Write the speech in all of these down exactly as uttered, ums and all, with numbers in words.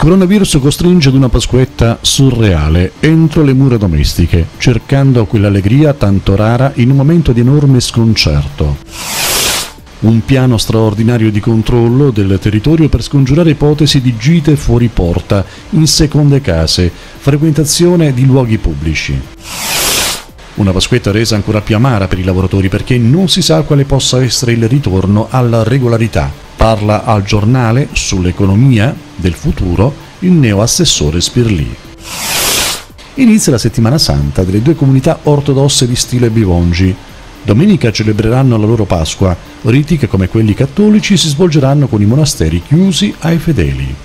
coronavirus costringe ad una Pasquetta surreale entro le mura domestiche, cercando quell'allegria tanto rara in un momento di enorme sconcerto. Un piano straordinario di controllo del territorio per scongiurare ipotesi di gite fuori porta, in seconde case, frequentazione di luoghi pubblici. Una Pasquetta resa ancora più amara per i lavoratori perché non si sa quale possa essere il ritorno alla regolarità. Parla al giornale sull'economia del futuro il neo-assessore Spirlì. Inizia la settimana santa delle due comunità ortodosse di stile Bivongi. Domenica celebreranno la loro Pasqua, riti che come quelli cattolici si svolgeranno con i monasteri chiusi ai fedeli.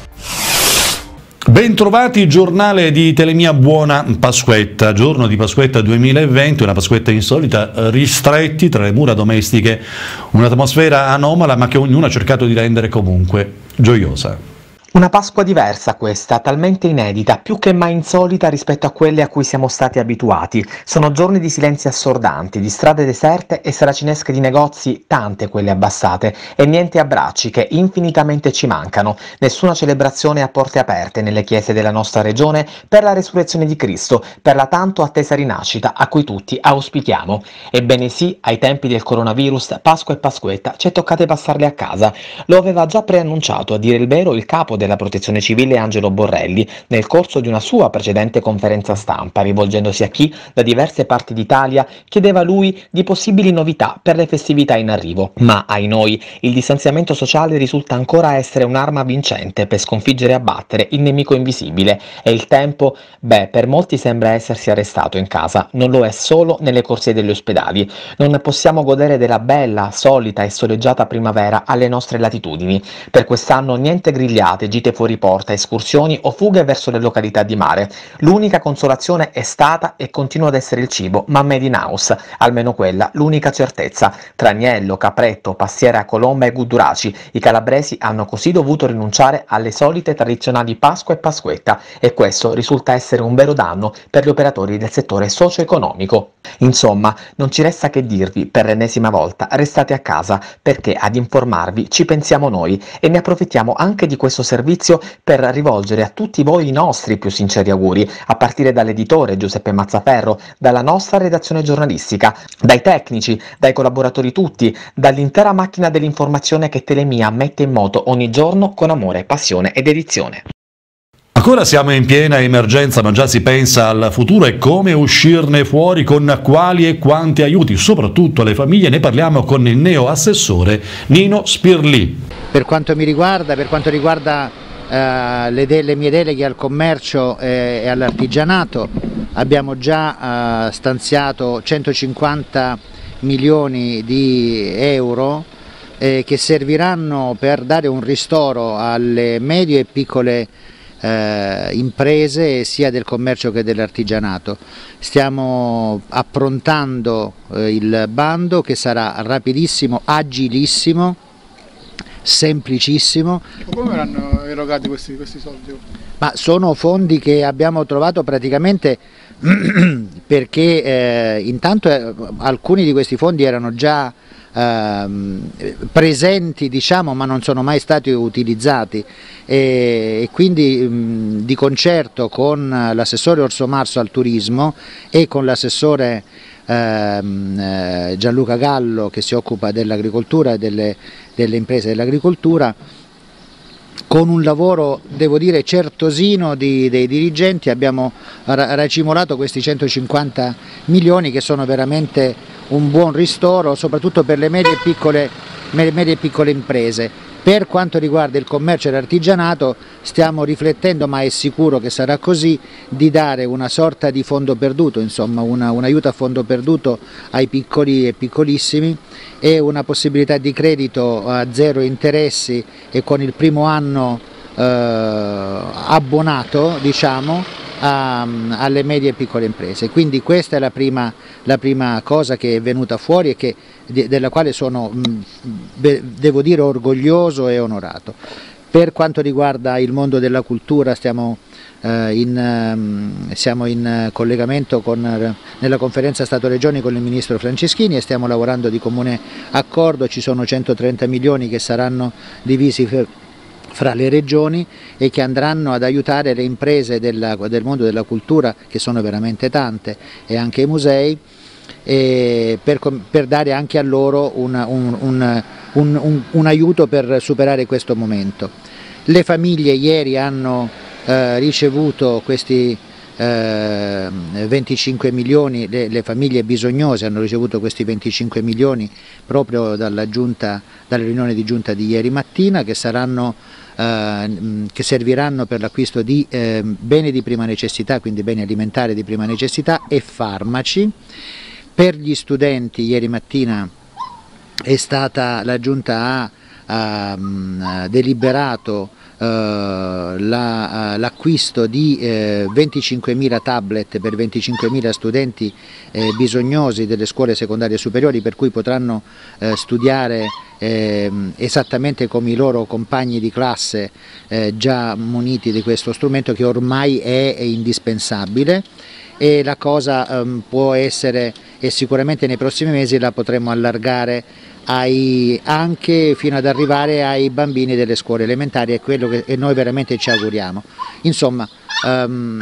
Bentrovati, giornale di Telemia, buona Pasquetta, giorno di Pasquetta duemilaventi, una Pasquetta insolita, ristretti tra le mura domestiche, un'atmosfera anomala ma che ognuno ha cercato di rendere comunque gioiosa. Una Pasqua diversa questa, talmente inedita, più che mai insolita rispetto a quelle a cui siamo stati abituati. Sono giorni di silenzi assordanti, di strade deserte e saracinesche di negozi, tante quelle abbassate, e niente abbracci che infinitamente ci mancano. Nessuna celebrazione a porte aperte nelle chiese della nostra regione per la resurrezione di Cristo, per la tanto attesa rinascita a cui tutti auspichiamo. Ebbene sì, ai tempi del coronavirus, Pasqua e Pasquetta ci è toccate passarle a casa. Lo aveva già preannunciato, a dire il vero, il capo della Protezione Civile Angelo Borrelli nel corso di una sua precedente conferenza stampa, rivolgendosi a chi da diverse parti d'Italia chiedeva a lui di possibili novità per le festività in arrivo. Ma, ai noi, il distanziamento sociale risulta ancora essere un'arma vincente per sconfiggere e abbattere il nemico invisibile, e il tempo, beh, per molti sembra essersi arrestato in casa, non lo è solo nelle corsie degli ospedali. Non possiamo godere della bella, solita e soleggiata primavera alle nostre latitudini. Per quest'anno niente grigliate, gite fuori porta, escursioni o fughe verso le località di mare. L'unica consolazione è stata e continua ad essere il cibo, ma made in house, almeno quella, l'unica certezza. Tra agnello, capretto, pastiera a colomba e gudduraci, i calabresi hanno così dovuto rinunciare alle solite tradizionali Pasqua e Pasquetta, e questo risulta essere un vero danno per gli operatori del settore socio-economico. Insomma, non ci resta che dirvi per l'ennesima volta: restate a casa, perché ad informarvi ci pensiamo noi, e ne approfittiamo anche di questo servizio per rivolgere a tutti voi i nostri più sinceri auguri, a partire dall'editore Giuseppe Mazzaferro, dalla nostra redazione giornalistica, dai tecnici, dai collaboratori tutti, dall'intera macchina dell'informazione che Telemia mette in moto ogni giorno con amore, passione ed dedizione. Ancora siamo in piena emergenza, ma già si pensa al futuro e come uscirne fuori, con quali e quanti aiuti, soprattutto alle famiglie. Ne parliamo con il neo-assessore Nino Spirlì. Per quanto mi riguarda, per quanto riguarda eh, le, de le mie deleghe al commercio eh, e all'artigianato, abbiamo già eh, stanziato centocinquanta milioni di euro eh, che serviranno per dare un ristoro alle medie e piccole Eh, imprese sia del commercio che dell'artigianato. Stiamo approntando eh, il bando, che sarà rapidissimo, agilissimo, semplicissimo. Come verranno erogati questi, questi soldi? Ma sono fondi che abbiamo trovato praticamente perché eh, intanto eh, alcuni di questi fondi erano già Ehm, presenti, diciamo, ma non sono mai stati utilizzati, e, e quindi mh, di concerto con l'assessore Orso Marso al turismo e con l'assessore ehm, eh, Gianluca Gallo, che si occupa dell'agricoltura e delle, delle imprese dell'agricoltura, con un lavoro, devo dire, certosino di, dei dirigenti, abbiamo racimolato questi centocinquanta milioni, che sono veramente un buon ristoro, soprattutto per le medie e piccole, medie e piccole imprese. Per quanto riguarda il commercio e l'artigianato, stiamo riflettendo, ma è sicuro che sarà così, di dare una sorta di fondo perduto, insomma una, un aiuto a fondo perduto ai piccoli e piccolissimi, e una possibilità di credito a zero interessi e con il primo anno eh, abbonato, diciamo, A, alle medie e piccole imprese. Quindi questa è la prima, la prima cosa che è venuta fuori e che, de, della quale sono, mh, devo dire, orgoglioso e onorato. Per quanto riguarda il mondo della cultura, stiamo, eh, in, um, siamo in collegamento con, nella conferenza Stato-Regioni con il Ministro Franceschini, e stiamo lavorando di comune accordo. Ci sono centotrenta milioni che saranno divisi fra le regioni e che andranno ad aiutare le imprese della, del mondo della cultura, che sono veramente tante, e anche i musei, e per, per dare anche a loro una, un, un, un, un, un aiuto per superare questo momento. Le famiglie ieri hanno eh, ricevuto questi eh, venticinque milioni, le, le famiglie bisognose hanno ricevuto questi venticinque milioni proprio dalla, giunta, dalla riunione di giunta di ieri mattina, che saranno eh, che serviranno per l'acquisto di eh, beni di prima necessità, quindi beni alimentari di prima necessità e farmaci. Per gli studenti ieri mattina è stata, la Giunta ha um, deliberato uh, l'acquisto la, uh, di uh, venticinquemila tablet per venticinquemila studenti uh, bisognosi delle scuole secondarie superiori, per cui potranno uh, studiare Eh, esattamente come i loro compagni di classe eh, già muniti di questo strumento, che ormai è, è indispensabile, e la cosa um, può essere, e sicuramente nei prossimi mesi la potremo allargare ai, anche fino ad arrivare ai bambini delle scuole elementari, è quello che noi veramente ci auguriamo. Insomma, um,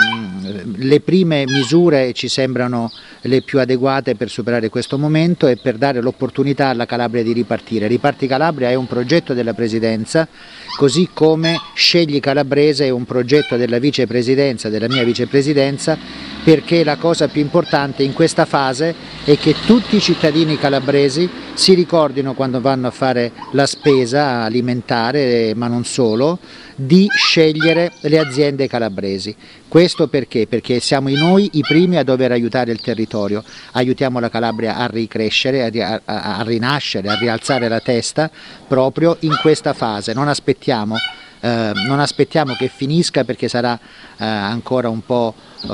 le prime misure ci sembrano le più adeguate per superare questo momento e per dare l'opportunità alla Calabria di ripartire. Riparti Calabria è un progetto della Presidenza, così come Scegli Calabrese è un progetto della Vicepresidenza, della mia Vicepresidenza, perché la cosa più importante in questa fase è che tutti i cittadini calabresi si ricordino, quando vanno a fare la spesa alimentare, ma non solo, di scegliere le aziende calabresi. Questo perché? Perché siamo noi i primi a dover aiutare il territorio, aiutiamo la Calabria a ricrescere, a, a, a rinascere, a rialzare la testa proprio in questa fase. Non aspettiamo, eh, non aspettiamo che finisca, perché sarà eh, ancora un po',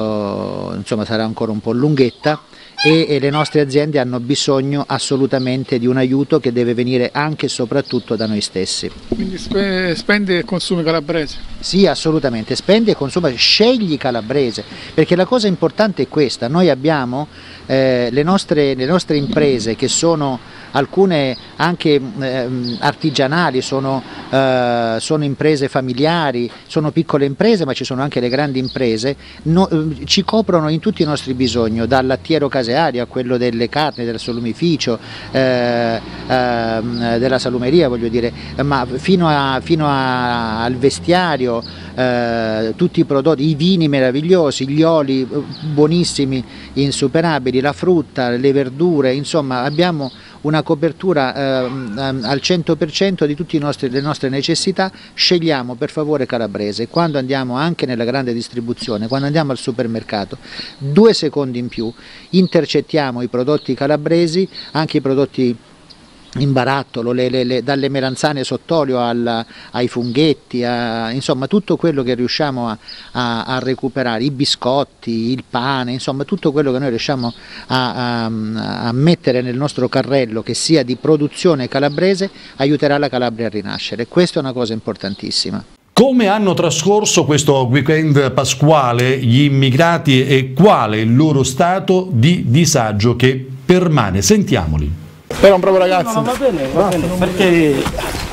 eh, insomma, sarà ancora un po' lunghetta, e, e le nostre aziende hanno bisogno assolutamente di un aiuto che deve venire anche e soprattutto da noi stessi. Quindi spe spendi e consumi calabrese? Sì, assolutamente, spendi e consuma, scegli calabrese, perché la cosa importante è questa: noi abbiamo eh, le, nostre, le nostre imprese, che sono alcune anche eh, artigianali, sono, eh, sono imprese familiari, sono piccole imprese, ma ci sono anche le grandi imprese, no, eh, ci coprono in tutti i nostri bisogni, dal lattiero caseario a quello delle carni, del salumificio, eh, eh, della salumeria, voglio dire, ma fino, a, fino a, al vestiario, eh, tutti i prodotti, i vini meravigliosi, gli oli buonissimi, insuperabili, la frutta, le verdure, insomma abbiamo una copertura eh, al cento per cento di tutte le nostre necessità. Scegliamo per favore calabrese. Quando andiamo anche nella grande distribuzione, quando andiamo al supermercato, due secondi in più intercettiamo i prodotti calabresi, anche i prodotti in barattolo, le, le, le, dalle melanzane sott'olio al, ai funghetti, a, insomma tutto quello che riusciamo a, a, a recuperare, i biscotti, il pane, insomma tutto quello che noi riusciamo a, a, a mettere nel nostro carrello, che sia di produzione calabrese, aiuterà la Calabria a rinascere. Questa è una cosa importantissima. Come hanno trascorso questo weekend pasquale gli immigrati e qual è il loro stato di disagio che permane? Sentiamoli. Era un bravo ragazzo. No, va bene, va bene, perché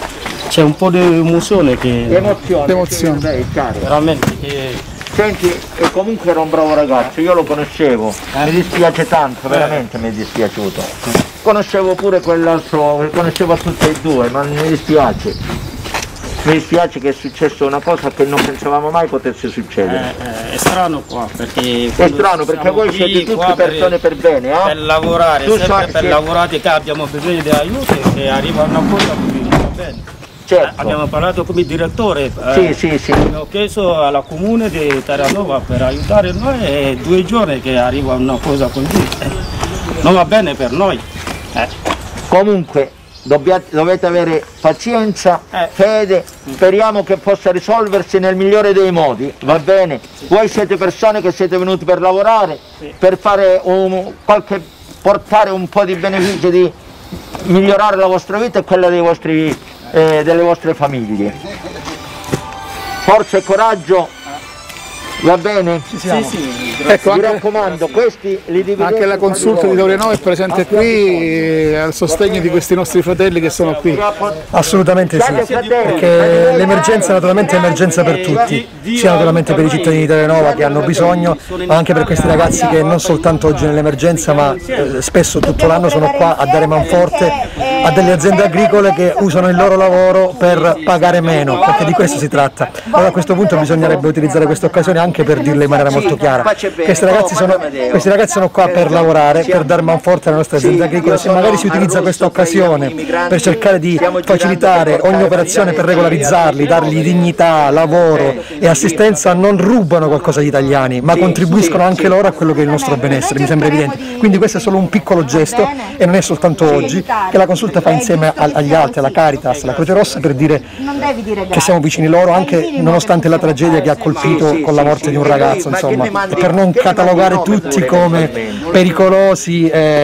c'è un po' di emozione che... Emozione, Emozione. Che, beh, veramente che... Senti, e comunque era un bravo ragazzo, io lo conoscevo, Eh? mi dispiace tanto, Eh. veramente mi è dispiaciuto. Conoscevo pure quell'altro, conoscevo tutti e due, ma mi dispiace. Mi dispiace che è successo una cosa che non pensavamo mai potesse succedere. Eh, eh, è strano qua, perché... È strano perché voi siete tutte persone per bene, eh? Per lavorare, Tu sempre sai- per sì. lavorare, che abbiamo bisogno di aiuto, che arriva una cosa che va bene. Certo. Abbiamo parlato come direttore, Sì, eh, sì, sì. abbiamo chiesto alla comune di Terranova per aiutare noi, e due giorni che arriva una cosa così. Eh, non va bene per noi. Eh. Comunque dobbiate, dovete avere pazienza, Eh. fede, speriamo che possa risolversi nel migliore dei modi, va bene? Voi siete persone che siete venuti per lavorare, Sì. per fare un, qualche, portare un po' di beneficio, di migliorare la vostra vita e quella dei vostri, eh, delle vostre famiglie. Forza e coraggio Va bene? Ci siamo. Sì, sì, Ecco, Mi anche, raccomando, questi li dividete. anche la consulta di Torianova è presente qui eh, al sostegno di questi nostri fratelli che sono qui. Assolutamente sì, perché l'emergenza naturalmente è emergenza per tutti, sia naturalmente per i cittadini di Telenova che hanno bisogno, ma anche per questi ragazzi che non soltanto oggi nell'emergenza, ma eh, spesso tutto l'anno sono qua a dare manforte a delle aziende agricole che usano il loro lavoro per pagare meno, perché di questo si tratta. Allora a questo punto bisognerebbe utilizzare questa occasione anche per dirlo in maniera molto chiara. Questi ragazzi sono, questi ragazzi sono qua per lavorare, per dar manforte alle nostre aziende agricole. Se magari si utilizza questa occasione per cercare di facilitare ogni operazione per regolarizzarli, dargli dignità, lavoro e assistenza, non rubano qualcosa agli italiani, ma contribuiscono anche loro a quello che è il nostro benessere, mi sembra evidente. Quindi questo è solo un piccolo gesto e non è soltanto oggi, che la consulta fa insieme agli altri, alla Caritas, alla Croce Rossa, per dire che siamo vicini loro anche nonostante la tragedia che ha colpito con la morte di un ragazzo, insomma, e per non catalogare tutti come pericolosi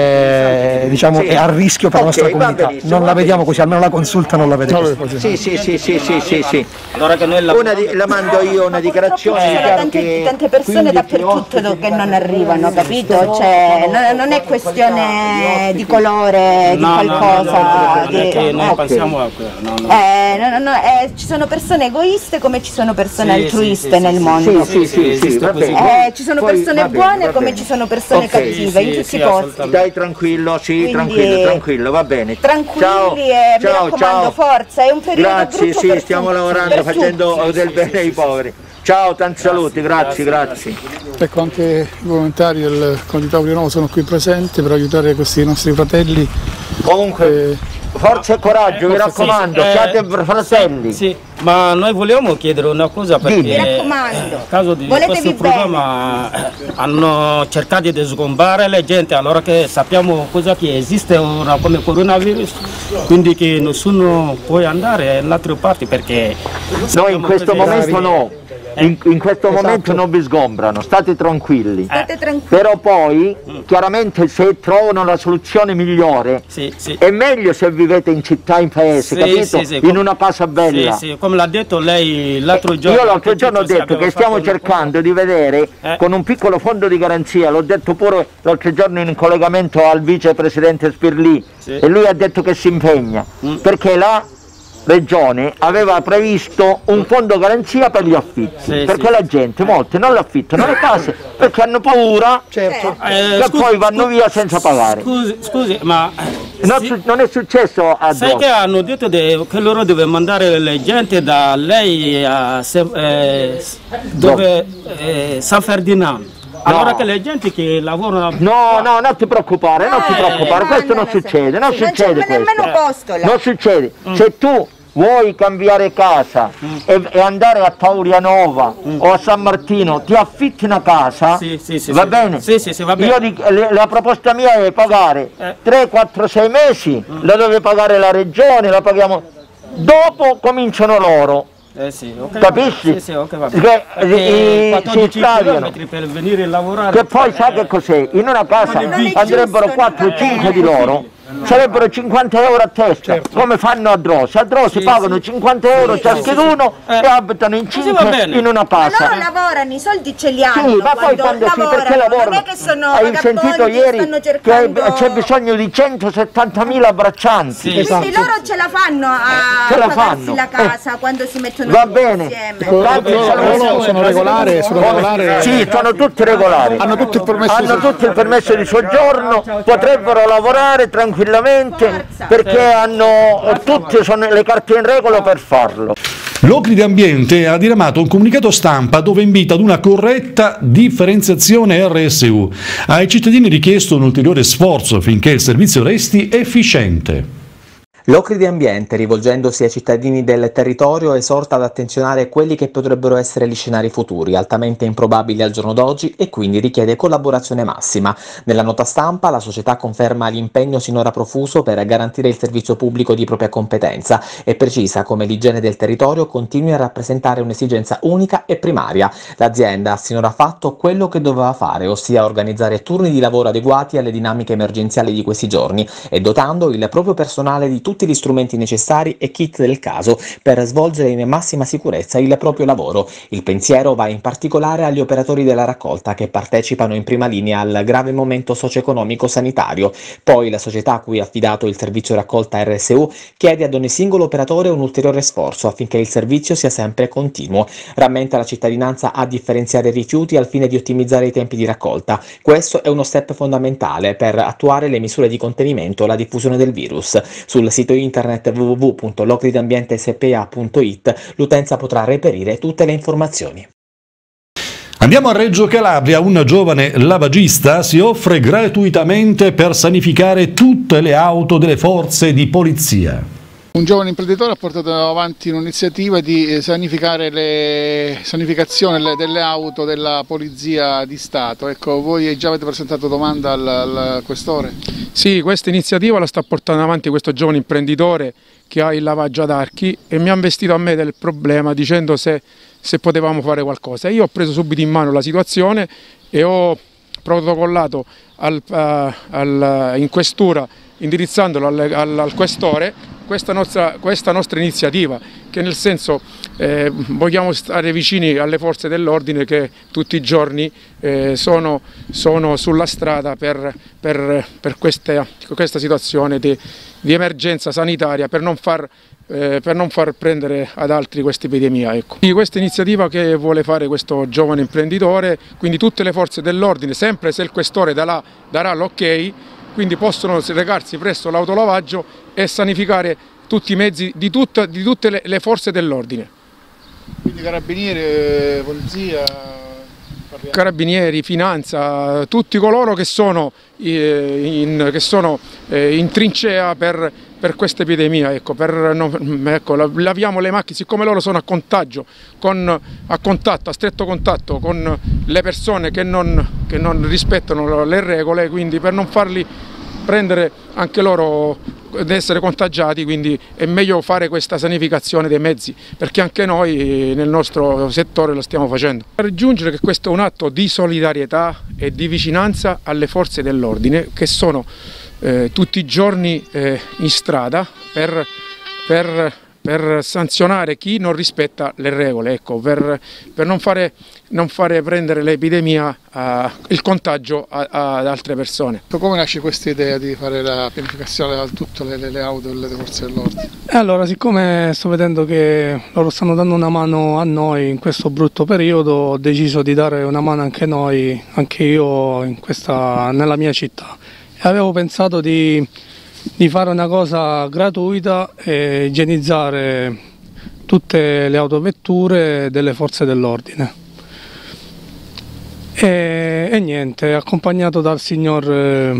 e, diciamo, e a rischio per la nostra comunità. Non la vediamo così, almeno la consulta non la vede così. Sì, sì, sì, sì, sì, sì, sì. Allora che noi la... Una di, la mando io una dichiarazione. Ci sono tante, tante persone dappertutto che non arrivano, capito? Cioè, non, non è questione di colore, di No, no, qualcosa. no, no, no, di- non è che noi eh. pensiamo a quello, no, no. Eh, no, no, no, eh, ci sono persone egoiste come ci sono persone Sì, altruiste sì, sì, nel sì, mondo. Sì, sì, sì, esiste va così. bene. Eh, ci sono Poi, persone va bene, buone va come bene. ci sono persone Ok, cattive, in sì, tutti sì, i posti. assolutamente. Dai, tranquillo, sì, Quindi, tranquillo, tranquillo, va bene. Tranquilli Ciao, e mi ciao, raccomando, ciao. forza, è un periodo Grazie, brutto sì, per stiamo tutti, lavorando, per facendo tutti. del bene ai poveri. Ciao, tanti saluti, grazie, grazie. Ecco, anche i volontari del Comunità Torianova sono qui presenti per aiutare questi nostri fratelli. Comunque, Eh, forza e coraggio, mi raccomando, Sì, eh, siate fratelli. Sì, ma noi vogliamo chiedere una cosa perché Dimmi. Mi raccomando, a caso di voletevi questo problema eh, hanno cercato di sgombare la gente, allora che sappiamo cosa che esiste ora come coronavirus, quindi che nessuno può andare in altre parti perché Noi in questo sappiamo momento cosa- no, in, in questo momento non vi sgombrano, state tranquilli. state tranquilli. Però poi, chiaramente, se trovano la soluzione migliore, Sì, sì. è meglio se vivete in città, in paese, Sì, capito? sì, sì, in com- una casa bella. Sì, sì, come l'ha detto lei l'altro giorno. Io l'altro giorno ho tutti detto che abbiamo stiamo fatto- cercando di vedere Eh. con un piccolo fondo di garanzia, l'ho detto pure l'altro giorno in collegamento al vicepresidente Spirlì, Sì. e lui ha detto che si impegna, Mm. perché la Regione aveva previsto un fondo garanzia per gli affitti, Sì, perché sì. la gente, molti non l'affittano le case perché hanno paura certo. Eh, che scusi, poi vanno scusi, via senza pagare. Scusi, scusi, ma Non, sì, su- non è successo a sai che hanno detto de- che loro devono mandare le gente da lei a Se- eh, dove, eh, San Ferdinando. Allora No. che le gente che lavorano No, no, non ti preoccupare, non ti Eh, preoccupare, questo non mandano, succede, non sì, non succede c'è nemmeno questo. posto là. Non succede. Se tu vuoi cambiare casa e, e andare a Taurianova o a San Martino, ti affitti una casa, Sì, sì, sì, va sì. bene? Sì, sì, sì, va bene. Io di- le- la proposta mia è pagare Eh. tre, quattro, sei mesi, la deve pagare la regione, la paghiamo. Dopo cominciano loro. Eh sì, ok. Capisci? Sì, sì, ok, va Che, bene. eh, Perché si quattordici stagliano. chilometri per venire a lavorare. Che poi sai che cos'è? In una casa non è andrebbero giusto, quattro o non è cinque di loro, sarebbero cinquanta euro a testa, come fanno a Drosi. A Drosi Sì, pagano sì. cinquanta euro Sì, ciascuno sì, sì. e abitano in Così cinque va bene. in una Ma casa. loro lavorano, i soldi ce li hanno. Sì, ma poi quando sì, perché lavorano? Non è che sono Hai vagabondi sentito che ieri stanno che cercando... c'è bisogno di centosettantamila braccianti. Sì. Quindi Esatto. loro ce la fanno a Ce la pagarsi fanno. la casa quando si mettono Va tutti bene. insieme. Loro, Tanti loro- saluti. loro sono regolari, sono regolari. Sì, sono tutti regolari. Hanno tutto il permesso Hanno di- tutto il permesso di soggiorno, potrebbero lavorare tranquillamente Forza. perché hanno tutte sono le carte in regola per farlo. L'Ocri di Ambiente ha diramato un comunicato stampa dove invita ad una corretta differenziazione R S U. Ai cittadini è richiesto un ulteriore sforzo affinché il servizio resti efficiente. L'Ocri di Ambiente, rivolgendosi ai cittadini del territorio, esorta ad attenzionare quelli che potrebbero essere gli scenari futuri, altamente improbabili al giorno d'oggi, e quindi richiede collaborazione massima. Nella nota stampa la società conferma l'impegno sinora profuso per garantire il servizio pubblico di propria competenza e precisa come l'igiene del territorio continui a rappresentare un'esigenza unica e primaria. L'azienda ha sinora fatto quello che doveva fare, ossia organizzare turni di lavoro adeguati alle dinamiche emergenziali di questi giorni e dotando il proprio personale di tutti tutti gli strumenti necessari e kit del caso per svolgere in massima sicurezza il proprio lavoro. Il pensiero va in particolare agli operatori della raccolta che partecipano in prima linea al grave momento socio-economico sanitario. Poi la società a cui è affidato il servizio raccolta R S U chiede ad ogni singolo operatore un ulteriore sforzo affinché il servizio sia sempre continuo. Rammenta la cittadinanza a differenziare i rifiuti al fine di ottimizzare i tempi di raccolta. Questo è uno step fondamentale per attuare le misure di contenimento alla diffusione del virus. Sul sito internet w w w punto locridambiente s p a punto i t l'utenza potrà reperire tutte le informazioni. Andiamo a Reggio Calabria, un giovane lavagista si offre gratuitamente per sanificare tutte le auto delle forze di polizia. Un giovane imprenditore ha portato avanti un'iniziativa di sanificare le sanificazione delle auto della Polizia di Stato. Ecco, voi già avete presentato domanda al, al questore? Sì, questa iniziativa la sta portando avanti questo giovane imprenditore che ha il lavaggio ad archi e mi ha investito a me del problema dicendo se, se potevamo fare qualcosa. Io ho preso subito in mano la situazione e ho protocollato al, uh, al, in questura, indirizzandolo al, al, al questore questa nostra, questa nostra iniziativa, che nel senso eh, vogliamo stare vicini alle forze dell'ordine che tutti i giorni eh, sono, sono sulla strada per, per, per questa, questa situazione di, di emergenza sanitaria, per non far Eh, per non far prendere ad altri questa epidemia. Ecco. Questa iniziativa che vuole fare questo giovane imprenditore, quindi tutte le forze dell'ordine, sempre se il questore darà, darà l'ok, quindi possono recarsi presso l'autolavaggio e sanificare tutti i mezzi di, tutta, di tutte le, le forze dell'ordine. Quindi carabinieri, polizia... Carabinieri, finanza, tutti coloro che sono eh, in, che sono, eh, in trincea per, per questa epidemia, ecco, per, non, ecco, laviamo le macchine, siccome loro sono a contagio, con, a contatto, a stretto contatto con le persone che non, che non rispettano le regole, quindi per non farli prendere anche loro ad essere contagiati, quindi è meglio fare questa sanificazione dei mezzi, perché anche noi nel nostro settore lo stiamo facendo. Per aggiungere che questo è un atto di solidarietà e di vicinanza alle forze dell'ordine che sono eh, tutti i giorni eh, in strada per, per, per sanzionare chi non rispetta le regole, ecco, per, per non, fare, non fare prendere l'epidemia, uh, il contagio a, a, ad altre persone. Come nasce questa idea di fare la pianificazione di tutte le, le, le auto delle forze dell'ordine? E allora, siccome sto vedendo che loro stanno dando una mano a noi in questo brutto periodo, ho deciso di dare una mano anche noi, anche io in questa, nella mia città. E avevo pensato di di fare una cosa gratuita e igienizzare tutte le autovetture delle forze dell'ordine. E, e niente, accompagnato dal signor eh,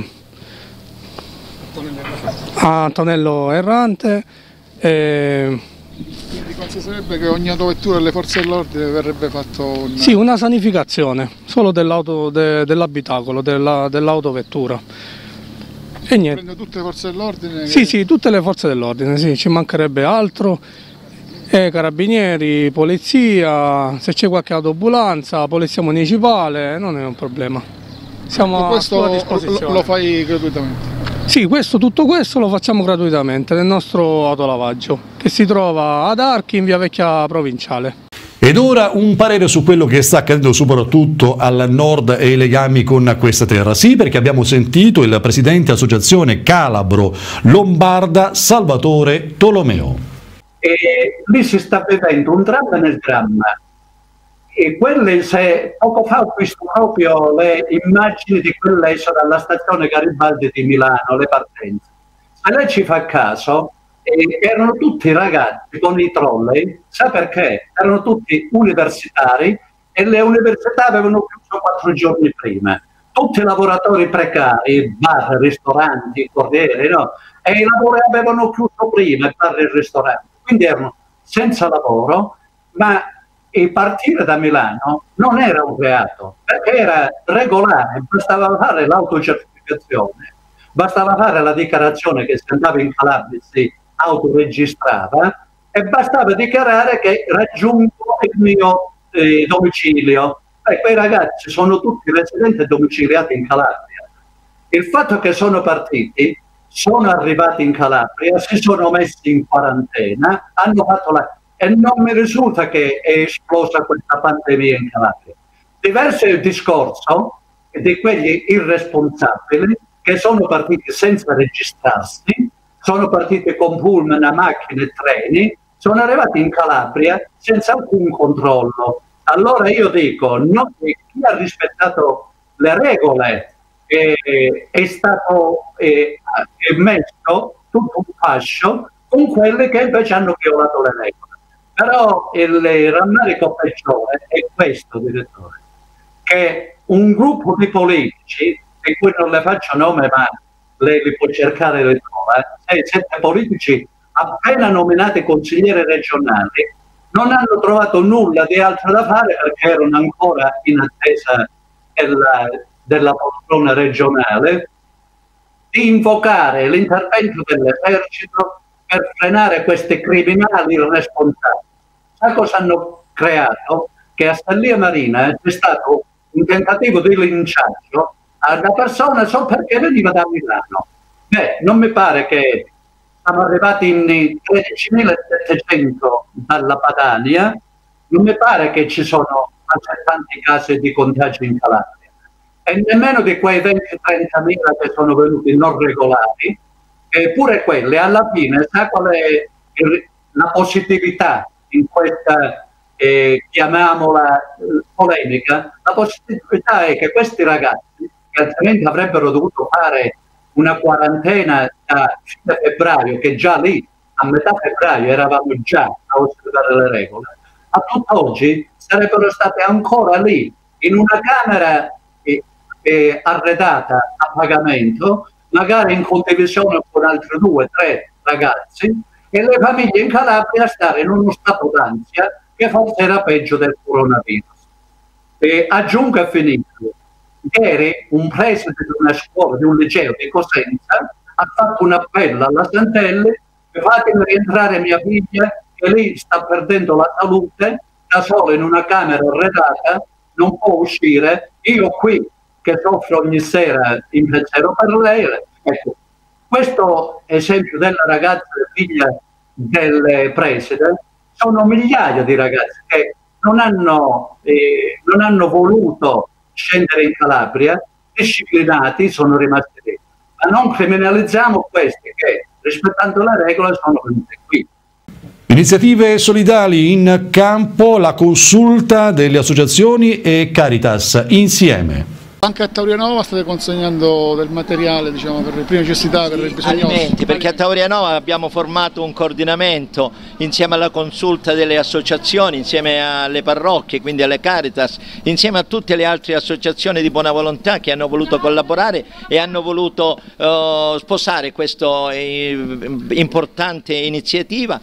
Antonello Errante. E, quindi considererebbe che ogni autovettura delle forze dell'ordine verrebbe fatto un... Sì, una sanificazione, solo dell'auto, de, dell'abitacolo, della, dell'autovettura. E niente. Prende tutte le forze dell'ordine? Sì, che... sì, tutte le forze dell'ordine, sì, ci mancherebbe altro. E carabinieri, polizia, se c'è qualche autoambulanza, polizia municipale, non è un problema. Siamo a sua disposizione. Lo, lo fai gratuitamente? Sì, questo, tutto questo lo facciamo gratuitamente nel nostro autolavaggio, che si trova ad Archi in via Vecchia Provinciale. Ed ora un parere su quello che sta accadendo soprattutto al nord e i legami con questa terra. Sì, perché abbiamo sentito il presidente associazione Calabro Lombarda Salvatore Tolomeo. E lì si sta vivendo un dramma nel dramma. E quelle, se poco fa ho visto proprio le immagini di quell'eso dalla stazione Garibaldi di Milano, le partenze. Se lei ci fa caso, E erano tutti ragazzi con i trolley, sa perché? Erano tutti universitari e le università avevano chiuso quattro giorni prima. Tutti i lavoratori precari, bar, ristoranti, corrieri, no? E i lavori avevano chiuso prima, bar e ristoranti. Quindi erano senza lavoro, ma e partire da Milano non era un reato, perché era regolare, bastava fare l'autocertificazione, bastava fare la dichiarazione che si andava in Calabria, si autoregistrava e bastava dichiarare che raggiungo il mio eh, domicilio. E quei ragazzi sono tutti residenti e domiciliati in Calabria. Il fatto che sono partiti sono arrivati in Calabria, si sono messi in quarantena, hanno fatto la... e non mi risulta che è esplosa questa pandemia in Calabria. Diverso è il discorso di quegli irresponsabili che sono partiti senza registrarsi, sono partiti con pullman, macchine e treni, sono arrivati in Calabria senza alcun controllo. Allora io dico, no, chi ha rispettato le regole eh, è stato eh, messo tutto un fascio con quelli che invece hanno violato le regole. Però il rammarico peggiore è questo, direttore, che un gruppo di politici, di cui non le faccio nome ma lei li può cercare le trova, sei, sette politici appena nominati consiglieri regionali, non hanno trovato nulla di altro da fare perché erano ancora in attesa della, della poltrona regionale, di invocare l'intervento dell'esercito per frenare questi criminali irresponsabili. Sa cosa hanno creato? Che a Stallia Marina c'è stato un tentativo di linciaggio a una persona solo perché veniva da Milano. Beh, non mi pare che siamo arrivati in tredicimilasettecento dalla Padania, non mi pare che ci sono tanti casi di contagio in Calabria, e nemmeno di quei venti trentamila che sono venuti non regolari, eppure quelli alla fine, sa qual è la positività in questa, eh, chiamiamola, polemica? La positività è che questi ragazzi, che altrimenti avrebbero dovuto fare una quarantena da fine febbraio, che già lì a metà febbraio eravamo già a osservare le regole, a tutt'oggi sarebbero state ancora lì in una camera eh, eh, arredata a pagamento, magari in condivisione con altri due, tre ragazzi, e le famiglie in Calabria a stare in uno stato d'ansia che forse era peggio del coronavirus. E aggiungo e finisco. Ieri un preside di una scuola, di un liceo di Cosenza, ha fatto un appello alla Santelli: fatemi rientrare mia figlia che lì sta perdendo la salute, da sola in una camera arredata, non può uscire, io qui che soffro ogni sera in pensiero per lei. Ecco, questo esempio della ragazza figlia del preside, sono migliaia di ragazzi che non hanno, eh, non hanno voluto scendere in Calabria, disciplinati, sono rimasti lì. Ma non criminalizziamo questi che, rispettando le regole, sono venuti qui. Iniziative solidali in campo, la consulta delle associazioni e Caritas insieme. Anche a Taurianova state consegnando del materiale, diciamo, per le prime necessità, per sì, i bisognosi? Alimenti, perché a Taurianova abbiamo formato un coordinamento insieme alla consulta delle associazioni, insieme alle parrocchie, quindi alle Caritas, insieme a tutte le altre associazioni di buona volontà che hanno voluto collaborare e hanno voluto uh, sposare questa eh, importante iniziativa,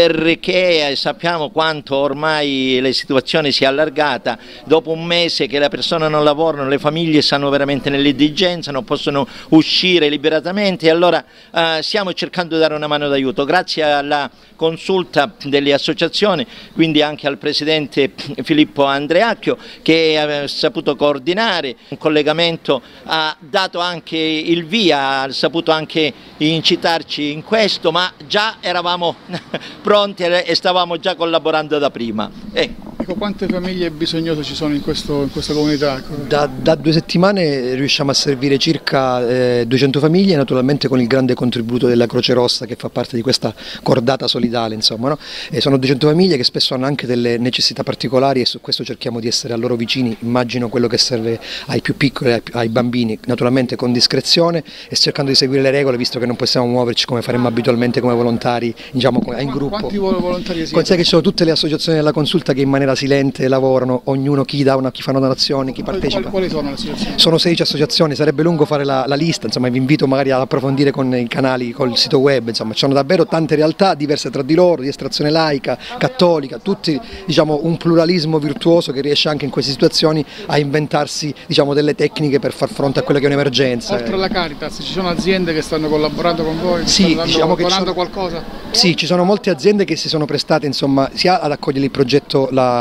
perché sappiamo quanto ormai la situazione si è allargata. Dopo un mese che le persone non lavorano, le famiglie stanno veramente nell'indigenza, non possono uscire liberatamente, e allora eh, stiamo cercando di dare una mano d'aiuto grazie alla consulta delle associazioni, quindi anche al presidente Filippo Andreacchio, che ha saputo coordinare un collegamento, ha dato anche il via, ha saputo anche incitarci in questo, ma già eravamo pronti e stavamo già collaborando da prima. Eh. Ecco, quante famiglie bisognose ci sono in, questo, in questa comunità? Da, da due settimane riusciamo a servire circa eh, duecento famiglie, naturalmente con il grande contributo della Croce Rossa, che fa parte di questa cordata solidale, insomma, no? E sono duecento famiglie che spesso hanno anche delle necessità particolari, e su questo cerchiamo di essere a loro vicini. Immagino quello che serve ai più piccoli, ai, ai bambini, naturalmente con discrezione e cercando di seguire le regole, visto che non possiamo muoverci come faremmo abitualmente come volontari, diciamo, in gruppo. Quanti volontari esistono? Consiglio che ci sono tutte le associazioni della consulta che in maniera silente lavorano, ognuno, chi dà una, chi fa una donazione, chi partecipa. Quali sono le associazioni? Sono sedici associazioni, sarebbe lungo fare la, la lista, insomma vi invito magari ad approfondire con i canali, col sito web, insomma ci sono davvero tante realtà diverse tra di loro, di estrazione laica, cattolica, tutti, diciamo, un pluralismo virtuoso che riesce anche in queste situazioni a inventarsi, diciamo, delle tecniche per far fronte a quella che è un'emergenza. Oltre alla Caritas ci sono aziende che stanno collaborando con voi, che sì, stanno diciamo che donando sono, qualcosa? Sì, ci sono molte aziende che si sono prestate, insomma, sia ad accogliere il progetto La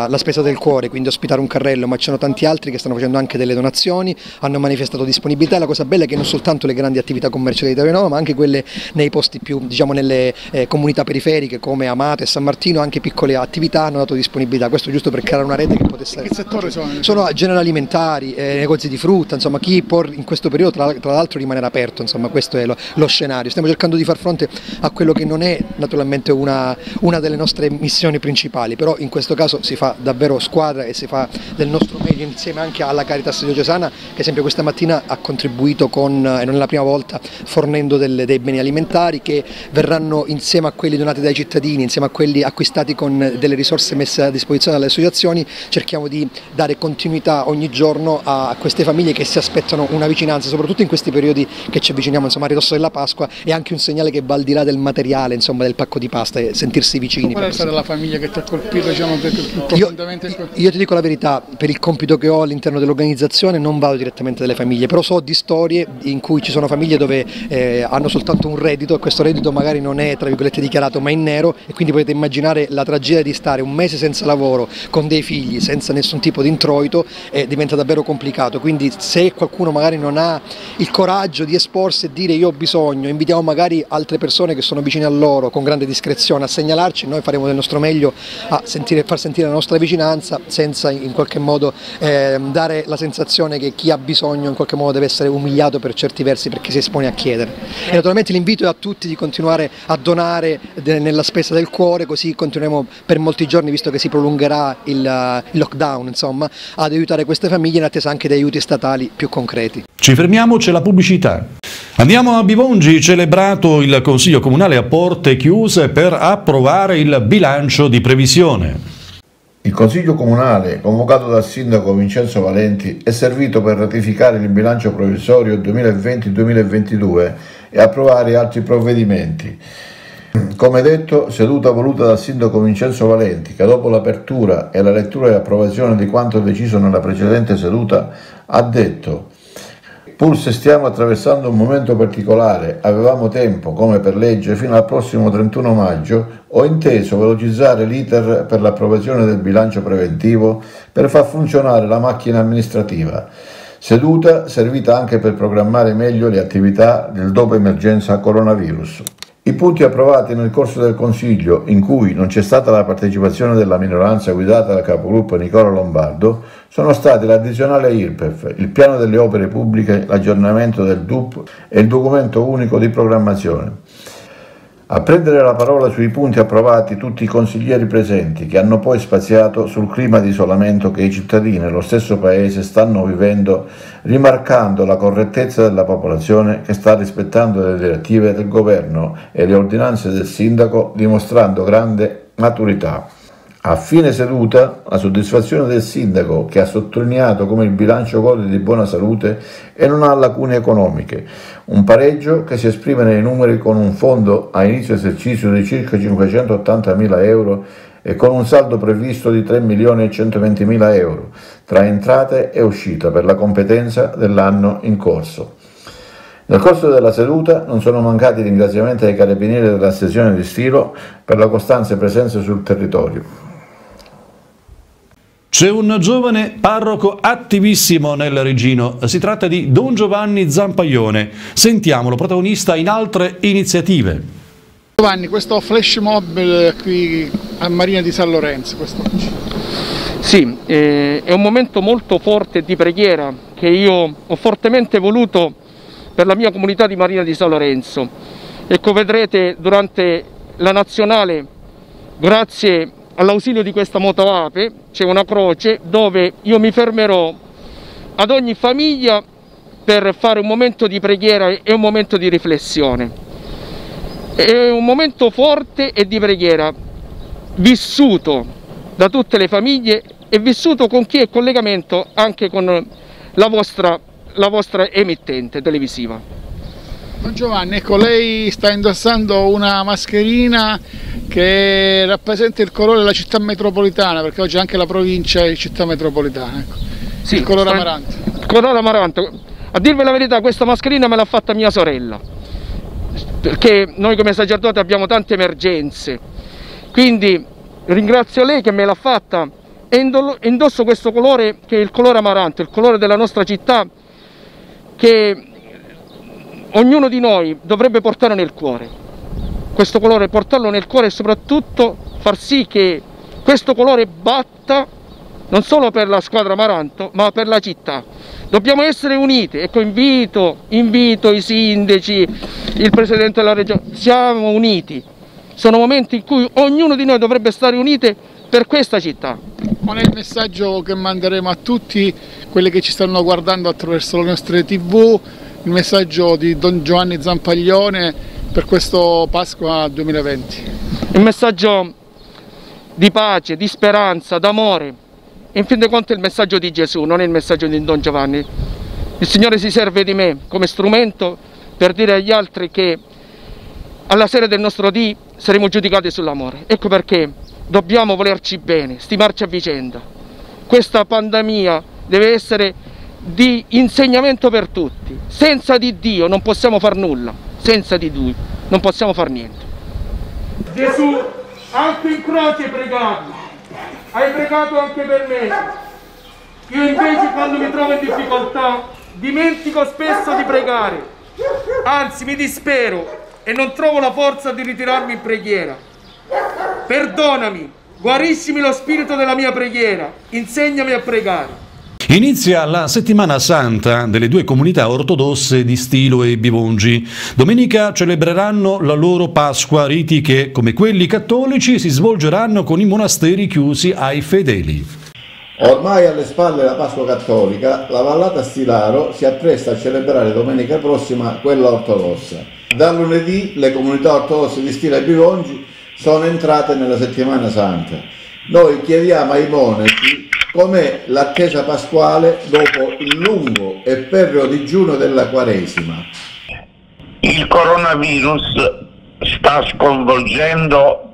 la, la spesa del cuore, quindi ospitare un carrello, ma ci sono tanti altri che stanno facendo anche delle donazioni, hanno manifestato disponibilità. La cosa bella è che non soltanto le grandi attività commerciali di Terranova, ma anche quelle nei posti più, diciamo, nelle eh, comunità periferiche come Amato e San Martino, anche piccole attività hanno dato disponibilità. Questo giusto per creare una rete che potesse... Che settore sono? Sono generi alimentari, eh, negozi di frutta, insomma chi può in questo periodo tra, tra l'altro rimanere aperto, insomma questo è lo, lo scenario. Stiamo cercando di far fronte a quello che non è naturalmente una, una delle nostre missioni principali, però in questo caso si fa davvero squadra e si fa del nostro meglio insieme anche alla Caritas diocesana, che esempio questa mattina ha contribuito con, e non è la prima volta, fornendo delle, dei beni alimentari che verranno insieme a quelli donati dai cittadini, insieme a quelli acquistati con delle risorse messe a disposizione dalle associazioni. Cerchiamo di dare continuità ogni giorno a queste famiglie che si aspettano una vicinanza, soprattutto in questi periodi che ci avviciniamo, insomma, a ridosso della Pasqua, e anche un segnale che va al di là del materiale, insomma, del pacco di pasta, e sentirsi vicini. Qual è stata la famiglia che ti ha colpito, diciamo, più profondamente? Io, io ti dico la verità, per il compito che ho all'interno dell'organizzazione non vado direttamente delle famiglie, però so di storie in cui ci sono famiglie dove eh, hanno soltanto un reddito, e questo reddito magari non è tra virgolette dichiarato ma in nero, e quindi potete immaginare la tragedia di stare un mese senza lavoro con dei figli senza nessun tipo di introito, e diventa davvero complicato. Quindi se qualcuno magari non ha il coraggio di esporsi e dire io ho bisogno, invitiamo magari altre persone che sono vicine a loro con grande discrezione a segnalarci, noi faremo del nostro meglio a sentire, far sentire la nostra vicinanza, senza in qualche modo eh, dare la sensazione che chi ha bisogno in qualche modo deve essere umiliato per certi versi perché si espone a chiedere. E naturalmente l'invito è a tutti di continuare a donare nella spesa del cuore, così continueremo per molti giorni, visto che si prolungherà il, il lockdown, insomma, ad aiutare queste famiglie in attesa anche di aiuti statali più concreti. Ci fermiamo, c'è la pubblicità. Andiamo a Bivongi, celebrato il Consiglio Comunale a porte chiuse per approvare il bilancio di previsione. Il Consiglio Comunale, convocato dal Sindaco Vincenzo Valenti, è servito per ratificare il bilancio provvisorio duemilaventi duemilaventidue e approvare altri provvedimenti. Come detto, seduta voluta dal Sindaco Vincenzo Valenti, che dopo l'apertura e la lettura e approvazione di quanto deciso nella precedente seduta ha detto: pur se stiamo attraversando un momento particolare, avevamo tempo, come per legge, fino al prossimo trentuno maggio, ho inteso velocizzare l'iter per l'approvazione del bilancio preventivo per far funzionare la macchina amministrativa. Seduta servita anche per programmare meglio le attività del dopo emergenza coronavirus. I punti approvati nel corso del Consiglio, in cui non c'è stata la partecipazione della minoranza guidata dal capogruppo Nicola Lombardo, sono stati l'addizionale I R P E F, il piano delle opere pubbliche, l'aggiornamento del D U P e il documento unico di programmazione. A prendere la parola sui punti approvati tutti i consiglieri presenti, che hanno poi spaziato sul clima di isolamento che i cittadini e lo stesso Paese stanno vivendo, rimarcando la correttezza della popolazione che sta rispettando le direttive del governo e le ordinanze del sindaco, dimostrando grande maturità. A fine seduta, la soddisfazione del sindaco, che ha sottolineato come il bilancio gode di buona salute e non ha lacune economiche, un pareggio che si esprime nei numeri con un fondo a inizio esercizio di circa cinquecentottantamila euro e con un saldo previsto di tre milioni e centoventimila euro tra entrate e uscita per la competenza dell'anno in corso. Nel corso della seduta non sono mancati ringraziamenti ai carabinieri della sezione di Stilo per la costante presenza sul territorio. C'è un giovane parroco attivissimo nel Regino, si tratta di Don Giovanni Zampaglione. Sentiamolo, protagonista in altre iniziative. Giovanni, questo flash mob qui a Marina di San Lorenzo quest'oggi. Sì, eh, è un momento molto forte di preghiera che io ho fortemente voluto per la mia comunità di Marina di San Lorenzo. Ecco, vedrete durante la nazionale, grazie all'ausilio di questa motoape, c'è una croce dove io mi fermerò ad ogni famiglia per fare un momento di preghiera e un momento di riflessione. È un momento forte e di preghiera, vissuto da tutte le famiglie e vissuto con chi è in collegamento anche con la vostra, la vostra emittente televisiva. Don Giovanni, ecco, lei sta indossando una mascherina che rappresenta il colore della città metropolitana, perché oggi anche la provincia è città metropolitana, ecco. Sì, il colore amaranto. Il colore amaranto. A dirvi la verità, questa mascherina me l'ha fatta mia sorella, perché noi come sacerdoti abbiamo tante emergenze, quindi ringrazio lei che me l'ha fatta e indosso questo colore che è il colore amaranto, il colore della nostra città, che ognuno di noi dovrebbe portare nel cuore. Questo colore, portarlo nel cuore e soprattutto far sì che questo colore batta non solo per la squadra Amaranto, ma per la città. Dobbiamo essere uniti. Ecco, invito, invito i sindaci, il Presidente della Regione, siamo uniti. Sono momenti in cui ognuno di noi dovrebbe stare unito per questa città. Qual è il messaggio che manderemo a tutti quelli che ci stanno guardando attraverso le nostre tivù, il messaggio di Don Giovanni Zampaglione per questo Pasqua duemilaventi? Il messaggio di pace, di speranza, d'amore. In fin dei conti è il messaggio di Gesù, non è il messaggio di Don Giovanni. Il Signore si serve di me come strumento per dire agli altri che alla sera del nostro dì saremo giudicati sull'amore. Ecco perché dobbiamo volerci bene, stimarci a vicenda. Questa pandemia deve essere di insegnamento per tutti. Senza di Dio non possiamo far nulla, senza di Lui non possiamo far niente. Gesù, anche in croce hai pregato, hai pregato anche per me. Io invece quando mi trovo in difficoltà dimentico spesso di pregare, anzi mi dispero e non trovo la forza di ritirarmi in preghiera. Perdonami, guariscimi lo spirito della mia preghiera, insegnami a pregare. Inizia la settimana santa delle due comunità ortodosse di Stilo e Bivongi. Domenica celebreranno la loro Pasqua, riti che, come quelli cattolici, si svolgeranno con i monasteri chiusi ai fedeli. Ormai alle spalle la Pasqua cattolica, la Vallata Stilaro si appresta a celebrare domenica prossima quella ortodossa. Da lunedì le comunità ortodosse di Stilo e Bivongi sono entrate nella settimana santa. Noi chiediamo ai monaci com'è l'attesa pasquale dopo il lungo e ferreo digiuno della Quaresima. Il coronavirus sta sconvolgendo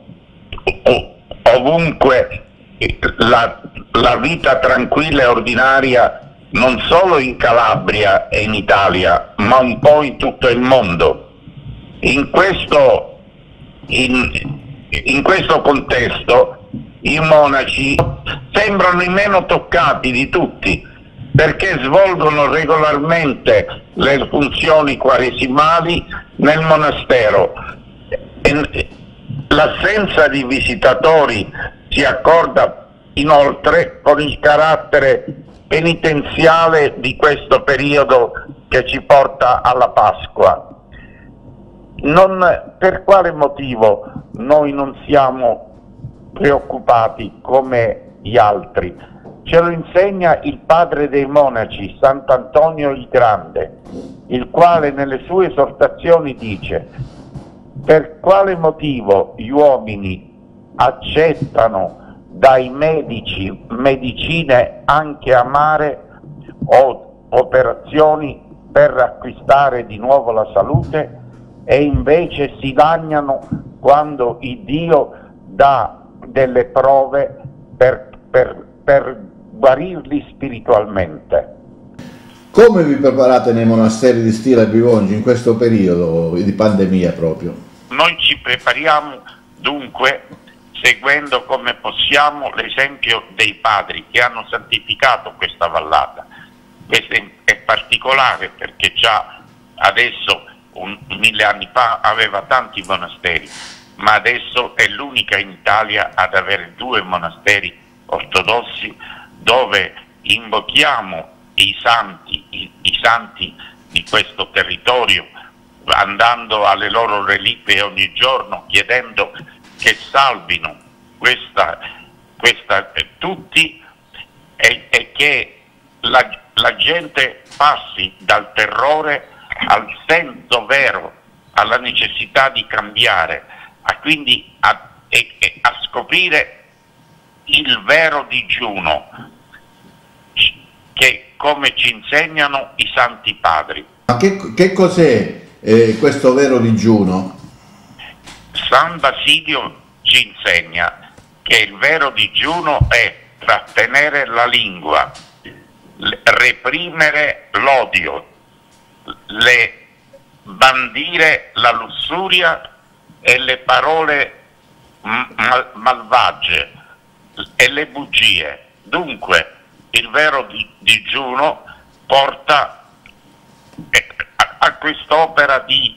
ovunque la, la vita tranquilla e ordinaria, non solo in Calabria e in Italia, ma un po' in tutto il mondo. In questo, in, in questo contesto i monaci sembrano i meno toccati di tutti, perché svolgono regolarmente le funzioni quaresimali nel monastero. L'assenza di visitatori si accorda inoltre con il carattere penitenziale di questo periodo che ci porta alla Pasqua. Non, per quale motivo noi non siamo preoccupati come gli altri? Ce lo insegna il padre dei monaci, Sant'Antonio il Grande, il quale nelle sue esortazioni dice: per quale motivo gli uomini accettano dai medici medicine anche amare o operazioni per acquistare di nuovo la salute e invece si lagnano quando il Dio dà delle prove per, per, per guarirli spiritualmente? Come vi preparate nei monasteri di Stilo e Bivongi in questo periodo di pandemia proprio? Noi ci prepariamo dunque seguendo come possiamo l'esempio dei padri che hanno santificato questa vallata. Questo è particolare perché già adesso, un, mille anni fa, aveva tanti monasteri, ma adesso è l'unica in Italia ad avere due monasteri ortodossi dove invochiamo i santi, i, i santi di questo territorio, andando alle loro reliquie ogni giorno, chiedendo che salvino questa, questa, eh, tutti e, e che la, la gente passi dal terrore al senso vero, alla necessità di cambiare, a quindi a, e, e a scoprire il vero digiuno che, come ci insegnano i santi padri. Ma che, che cos'è eh, questo vero digiuno? San Basilio ci insegna che il vero digiuno è trattenere la lingua, reprimere l'odio, le bandire la lussuria e le parole mal malvagie e le bugie, Dunque il vero di, digiuno porta eh, a, a quest'opera di,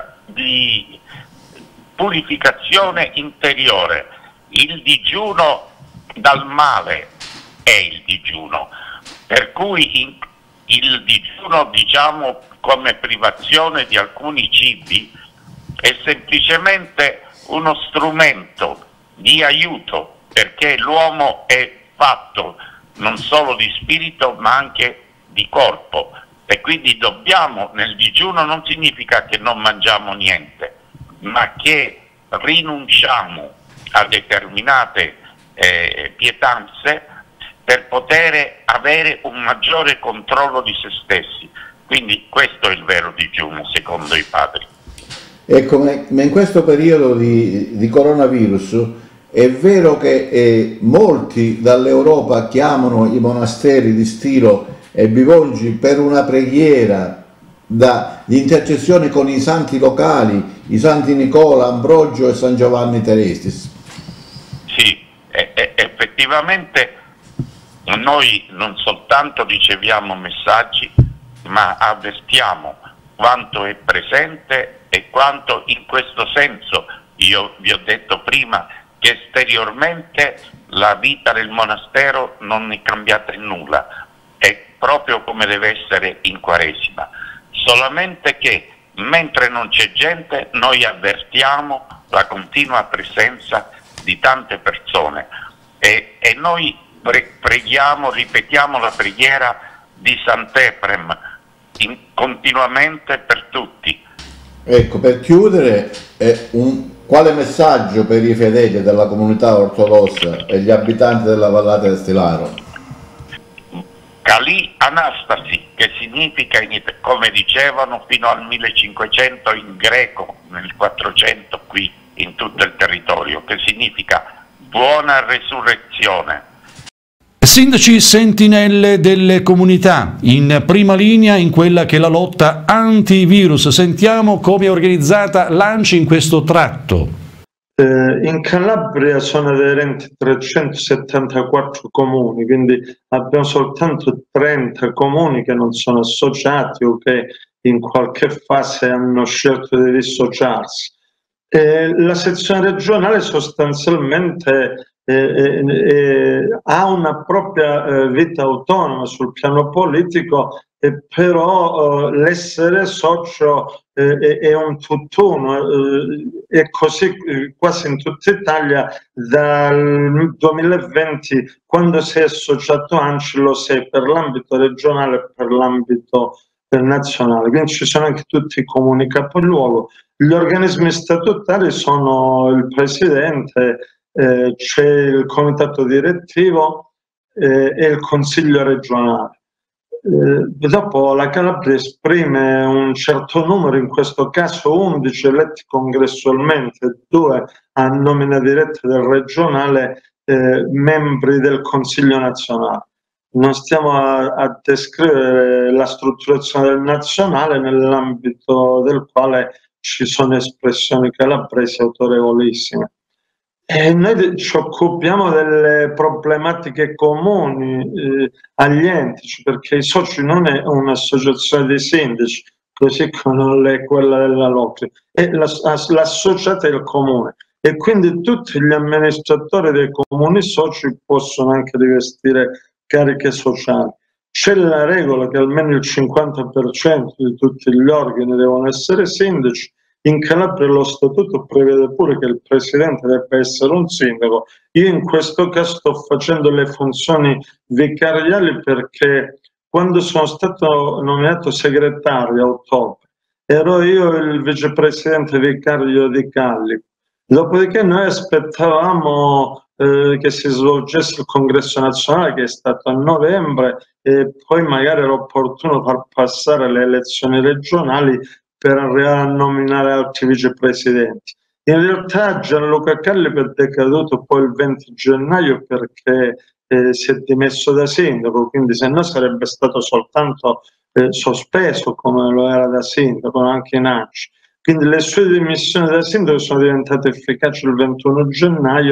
di purificazione interiore. Il digiuno dal male è il digiuno, per cui in, il digiuno, diciamo, come privazione di alcuni cibi è semplicemente uno strumento di aiuto, perché l'uomo è fatto non solo di spirito ma anche di corpo, e quindi dobbiamo, nel digiuno non significa che non mangiamo niente, ma che rinunciamo a determinate eh, pietanze per poter avere un maggiore controllo di se stessi. Quindi questo è il vero digiuno secondo i padri. Ecco, ma in questo periodo di, di coronavirus è vero che eh, molti dall'Europa chiamano i monasteri di Stilo e Bivongi per una preghiera da, di intercessione con i santi locali, i santi Nicola, Ambrogio e San Giovanni Terestis. Sì, e, e, effettivamente noi non soltanto riceviamo messaggi, ma avvertiamo quanto è presente e quanto in questo senso, io vi ho detto prima che esteriormente la vita del monastero non è cambiata in nulla, è proprio come deve essere in Quaresima, solamente che mentre non c'è gente noi avvertiamo la continua presenza di tante persone e, e noi pre preghiamo, ripetiamo la preghiera di Sant'Efrem in, continuamente per tutti. Ecco, per chiudere, eh, un, quale messaggio per i fedeli della comunità ortodossa e gli abitanti della Vallata del Stilaro? Kali Anastasi, che significa, come dicevano fino al millecinquecento in greco, nel quattrocento qui in tutto il territorio, che significa buona resurrezione. Sindaci sentinelle delle comunità, in prima linea in quella che è la lotta antivirus. Sentiamo come è organizzata l'ANCI in questo tratto. Eh, in Calabria sono aderenti trecentosettantaquattro comuni, quindi abbiamo soltanto trenta comuni che non sono associati o che in qualche fase hanno scelto di dissociarsi. Eh, la sezione regionale sostanzialmente Eh, eh, ha una propria eh, vita autonoma sul piano politico, eh, però eh, l'essere socio eh, è, è un tutt'uno, eh, e così eh, quasi in tutta Italia dal duemilaventi, quando sei associato ANCI lo sei per l'ambito regionale e per l'ambito eh, nazionale, quindi ci sono anche tutti i comuni capoluogo. Gli organismi statutari sono il presidente, Eh, c'è il comitato direttivo eh, e il consiglio regionale. Eh, dopo la Calabria esprime un certo numero, in questo caso undici eletti congressualmente, due a nomina diretta del regionale, eh, membri del consiglio nazionale. Non stiamo a, a descrivere la strutturazione del nazionale, nell'ambito del quale ci sono espressioni calabresi autorevolissime. E noi ci occupiamo delle problematiche comuni eh, agli enti, perché i soci non è un'associazione di sindaci, così come non è quella della Locri, è l'associata del comune, e quindi tutti gli amministratori dei comuni soci possono anche rivestire cariche sociali. C'è la regola che almeno il cinquanta per cento di tutti gli organi devono essere sindaci. In Calabria lo statuto prevede pure che il presidente debba essere un sindaco. Io in questo caso sto facendo le funzioni vicariali, perché quando sono stato nominato segretario a ottobre ero io il vicepresidente vicario di Callico. Dopodiché noi aspettavamo eh, che si svolgesse il congresso nazionale, che è stato a novembre, e poi magari era opportuno far passare le elezioni regionali per arrivare a nominare altri vicepresidenti. In realtà Gianluca Callico è decaduto poi il venti gennaio perché eh, si è dimesso da sindaco, quindi se no sarebbe stato soltanto eh, sospeso come lo era da sindaco, anche in ANCI. Quindi le sue dimissioni da sindaco sono diventate efficaci il ventuno gennaio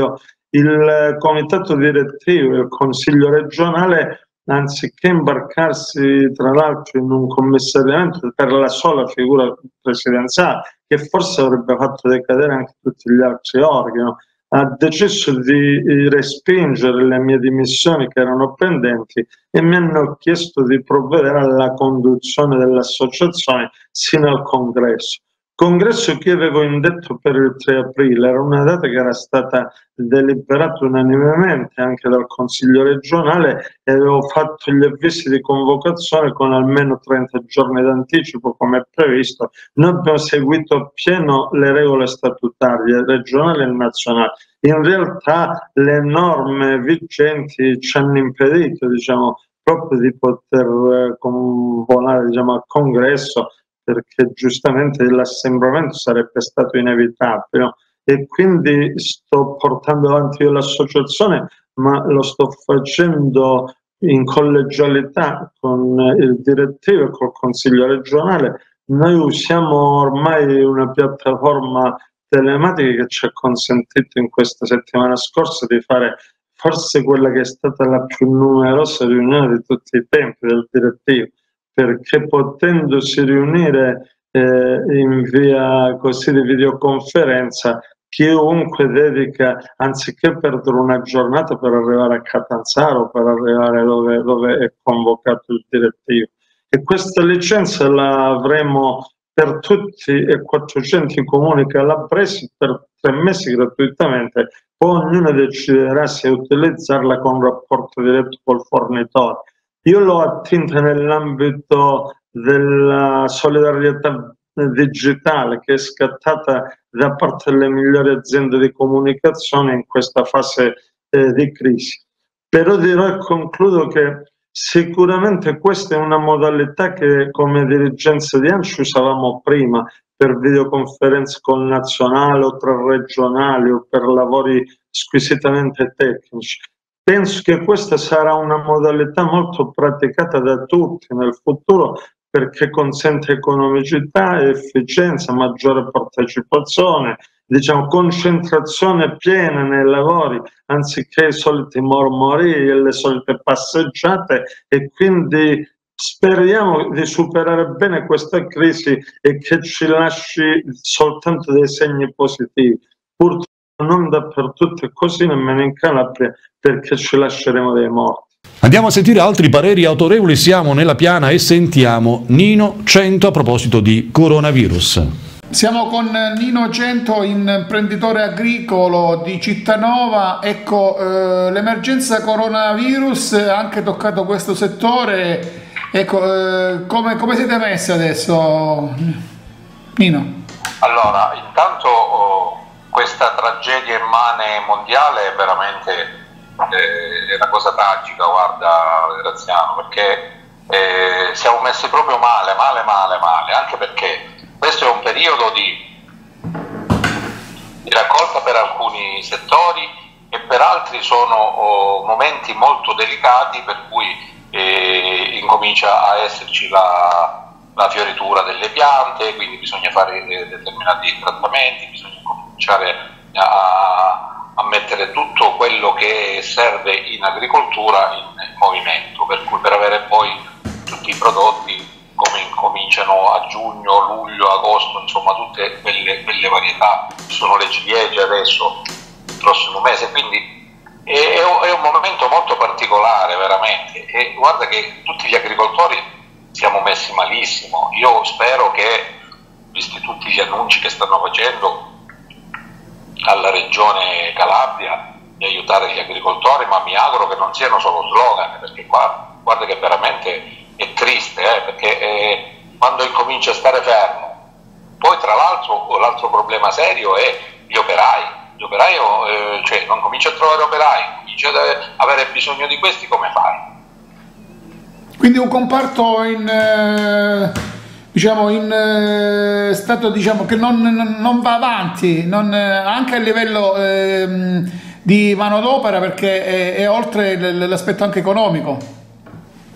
il comitato direttivo e il consiglio regionale, anziché imbarcarsi tra l'altro in un commissariamento per la sola figura presidenziale, che forse avrebbe fatto decadere anche tutti gli altri organi, no? Ha deciso di respingere le mie dimissioni che erano pendenti e mi hanno chiesto di provvedere alla conduzione dell'associazione sino al congresso. Congresso che avevo indetto per il tre aprile, era una data che era stata deliberata unanimemente anche dal Consiglio regionale e avevo fatto gli avvisi di convocazione con almeno trenta giorni d'anticipo come previsto. Noi abbiamo seguito appieno le regole statutarie regionali e nazionali. In realtà le norme vigenti ci hanno impedito, diciamo, proprio di poter convocare, diciamo, al congresso, perché giustamente l'assembramento sarebbe stato inevitabile, no? E quindi sto portando avanti io l'associazione, ma lo sto facendo in collegialità con il direttivo e col consiglio regionale. Noi usiamo ormai una piattaforma telematica che ci ha consentito in questa settimana scorsa di fare forse quella che è stata la più numerosa riunione di tutti i tempi del direttivo, perché potendosi riunire eh, in via così di videoconferenza, chiunque dedica, anziché perdere una giornata per arrivare a Catanzaro, per arrivare dove, dove è convocato il direttivo. E questa licenza la avremo per tutti e quattrocento comuni che l'ha presi per tre mesi gratuitamente, poi ognuno deciderà se utilizzarla con rapporto diretto col fornitore. Io l'ho attinta nell'ambito della solidarietà digitale che è scattata da parte delle migliori aziende di comunicazione in questa fase eh, di crisi. Però dirò e concludo che sicuramente questa è una modalità che come dirigenza di ANCI usavamo prima per videoconferenze col nazionale o tra regionali o per lavori squisitamente tecnici. Penso che questa sarà una modalità molto praticata da tutti nel futuro perché consente economicità, efficienza, maggiore partecipazione, diciamo concentrazione piena nei lavori anziché i soliti mormorii e le solite passeggiate, e quindi speriamo di superare bene questa crisi e che ci lasci soltanto dei segni positivi. Purtroppo non dappertutto è così, nemmeno in Calabria, perché ci lasceremo dei morti. Andiamo a sentire altri pareri autorevoli, siamo nella Piana e sentiamo Nino Cento a proposito di coronavirus. Siamo con Nino Cento, imprenditore agricolo di Cittanova. Ecco, eh, l'emergenza coronavirus ha anche toccato questo settore. Ecco, eh, come, come siete messi adesso, Nino? Allora, intanto oh, questa tragedia immane mondiale è veramente eh, è una cosa tragica, guarda Graziano, perché eh, siamo messi proprio male, male, male, male, anche perché questo è un periodo di, di raccolta per alcuni settori e per altri sono oh, momenti molto delicati per cui eh, incomincia a esserci la, la fioritura delle piante, quindi bisogna fare eh, determinati trattamenti, bisogna cominciare a, a mettere tutto quello che serve in agricoltura in movimento, per cui per avere poi tutti i prodotti come incominciano a giugno, luglio, agosto, insomma tutte quelle, quelle varietà, sono le ciliegie adesso, il prossimo mese, quindi è, è un momento molto particolare veramente, e guarda che tutti gli agricoltori siamo messi malissimo. Io spero che, visti tutti gli annunci che stanno facendo alla regione Calabria di aiutare gli agricoltori, ma mi auguro che non siano solo slogan, perché qua guarda che veramente è triste, eh, perché eh, quando incomincia a stare fermo, poi tra l'altro l'altro problema serio è gli operai, gli operai eh, cioè non comincia a trovare operai, comincia ad avere bisogno di questi, come fai? Quindi un comparto in, eh, diciamo in eh, stato diciamo che non, non, non va avanti, non, eh, anche a livello eh, di manodopera, perché è, è oltre l'aspetto anche economico.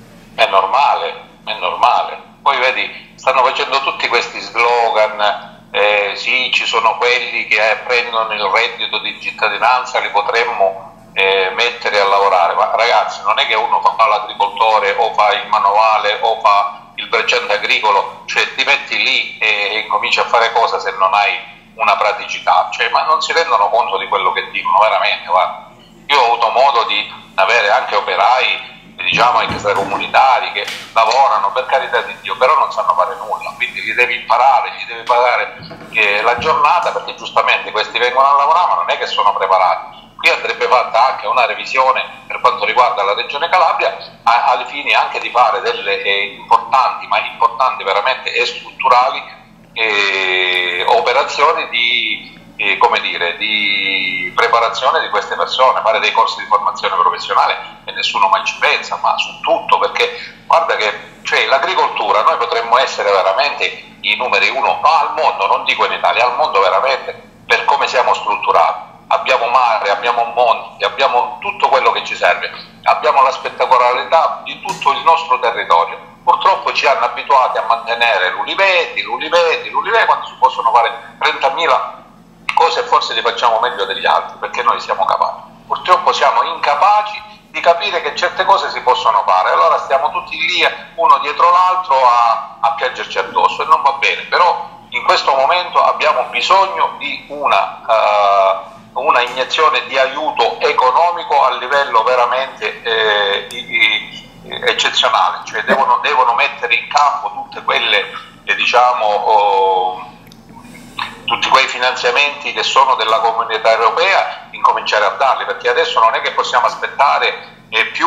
È normale, è normale. Poi vedi, stanno facendo tutti questi slogan eh, sì, ci sono quelli che eh, prendono il reddito di cittadinanza, li potremmo eh, mettere a lavorare, ma ragazzi non è che uno fa l'agricoltore o fa il manovale o fa il bracciante agricolo, cioè ti metti lì e, e incominci a fare cosa se non hai una praticità, cioè, ma non si rendono conto di quello che dicono veramente. Guarda. Io ho avuto modo di avere anche operai, diciamo extracomunitari che lavorano, per carità di Dio, però non sanno fare nulla, quindi li devi imparare, gli devi pagare eh, la giornata, perché giustamente questi vengono a lavorare ma non è che sono preparati. Qui andrebbe fatta anche una revisione per quanto riguarda la Regione Calabria, a, alle fini anche di fare delle eh, importanti, ma importanti veramente e strutturali eh, operazioni di, eh, come dire, di preparazione di queste persone, fare dei corsi di formazione professionale, e nessuno mai ci pensa, ma su tutto, perché guarda che cioè, l'agricoltura, noi potremmo essere veramente i numeri uno, no, al mondo, non dico in Italia, al mondo veramente, per come siamo strutturati. Abbiamo mare, abbiamo monti, abbiamo tutto quello che ci serve, abbiamo la spettacolarità di tutto il nostro territorio. Purtroppo ci hanno abituati a mantenere l'uliveti, l'uliveti, l'uliveti, quando si possono fare trentamila cose e forse li facciamo meglio degli altri, perché noi siamo capaci. Purtroppo siamo incapaci di capire che certe cose si possono fare, allora stiamo tutti lì uno dietro l'altro a, a piangerci addosso, e non va bene. Però in questo momento abbiamo bisogno di una... Uh, una iniezione di aiuto economico a livello veramente eh, eccezionale, cioè devono, devono mettere in campo tutte quelle eh, diciamo oh, tutti quei finanziamenti che sono della comunità europea, incominciare a darli, perché adesso non è che possiamo aspettare eh, più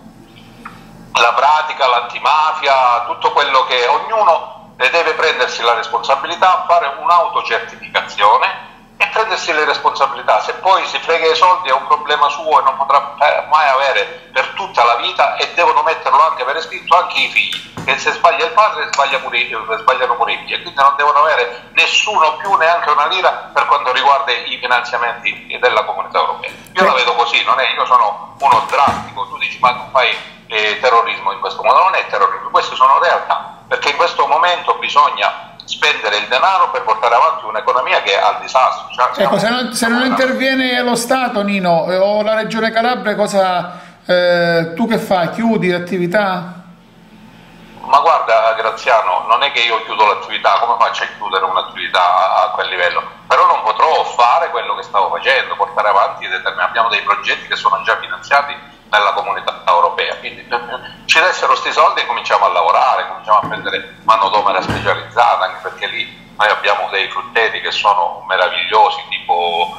la pratica, l'antimafia, tutto quello che ognuno deve prendersi la responsabilità, fare un'autocertificazione e prendersi le responsabilità. Se poi si frega i soldi è un problema suo e non potrà mai avere per tutta la vita, e devono metterlo anche per iscritto anche i figli, che se sbaglia il padre sbaglia pure, sbagliano pure i figli, e quindi non devono avere nessuno più neanche una lira per quanto riguarda i finanziamenti della comunità europea. Io la vedo così, non è, io sono uno drastico, tu dici ma tu fai eh, terrorismo in questo modo, non è terrorismo, queste sono realtà, perché in questo momento bisogna spendere il denaro per portare avanti un'economia che è al disastro. Cioè, ecco, se non, se non interviene lo Stato, Nino, o la Regione Calabria, cosa eh, tu che fai? Chiudi l'attività? Ma guarda Graziano, non è che io chiudo l'attività, come faccio a chiudere un'attività a, a quel livello? Però non potrò fare quello che stavo facendo, portare avanti, abbiamo dei progetti che sono già finanziati nella comunità europea, quindi ci dessero questi soldi e cominciamo a lavorare, cominciamo a prendere manodopera specializzata, anche perché lì noi abbiamo dei frutteti che sono meravigliosi, tipo